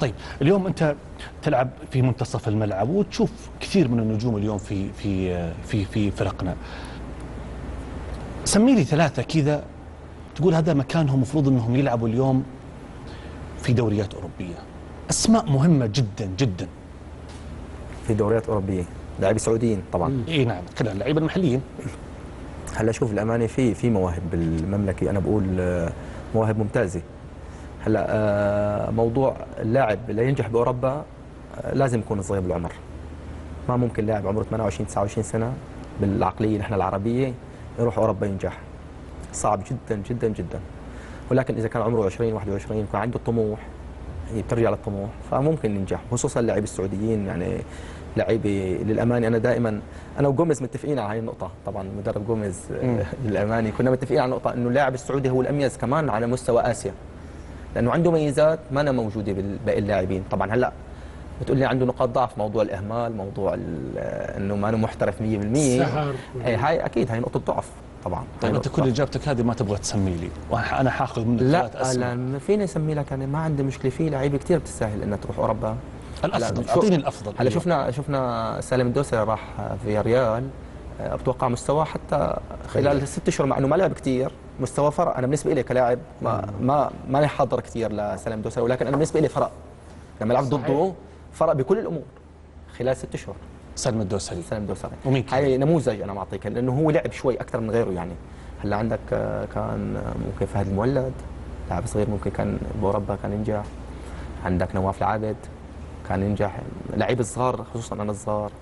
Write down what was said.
طيب اليوم انت تلعب في منتصف الملعب وتشوف كثير من النجوم اليوم في فرقنا. سمي لي ثلاثة كذا تقول هذا مكانهم مفروض انهم يلعبوا اليوم في دوريات أوروبية، أسماء مهمة جدا جدا في دوريات أوروبية، لاعبي سعوديين طبعا. اي نعم، كلها اللعيبة المحليين. هلا شوف الأمانة في مواهب بالمملكة، أنا بقول مواهب ممتازة. هلا موضوع اللاعب اللي ينجح بأوروبا لازم يكون صغير بالعمر. ما ممكن لاعب عمره 28 29 سنة بالعقلية نحن العربية يروح أوروبا ينجح، صعب جدا جدا جدا. ولكن إذا كان عمره 20 21 يكون عنده الطموح، هي بترجع للطموح، فممكن ينجح. خصوصا اللاعبين السعوديين، يعني لعيبه للامانه انا دائما انا وجوميز متفقين على هاي النقطه. طبعا مدرب جوميز للامانه كنا متفقين على النقطه انه اللاعب السعودي هو الاميز كمان على مستوى اسيا، لانه عنده ميزات ما أنا موجوده بالباقي اللاعبين. طبعا هلا بتقول لي عنده نقاط ضعف، موضوع الاهمال، موضوع انه ما أنا محترف 100%. هاي اكيد هاي نقطه ضعف طبعا. طيب انت كل اجابتك هذه ما تبغى تسمي لي، وانا حاخذ منك ثلاث اسماء. لا فيني اسمي لك، انا ما عندي مشكله. في لعيبه كثير بتستاهل انها تروح اوروبا. الافضل اعطيني الافضل. هلا شفنا سالم الدوسري راح في ريال، بتوقع مستواه حتى خلال 6 اشهر، مع انه ما لعب كثير مستوى فرق. انا بالنسبه لي كلاعب ما حاضر كثير لسالم الدوسري، ولكن انا بالنسبه لي فرق لما لعب ضده، فرق بكل الامور خلال 6 اشهر. سالم الدوسري ومين هاي نموذج انا معطيك، لانه هو لعب شوي اكثر من غيره. يعني هلا عندك كان ممكن فهد المولد، لاعب صغير ممكن كان باوروبا كان ينجح. عندك نواف العابد كان ينجح. لعيب الصغار خصوصا انا الصغار